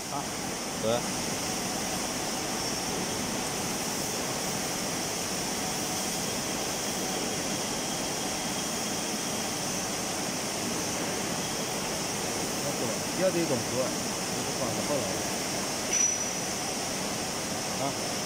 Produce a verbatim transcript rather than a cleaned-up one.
啊， 对。 那个要得动作，就是放到后来。啊。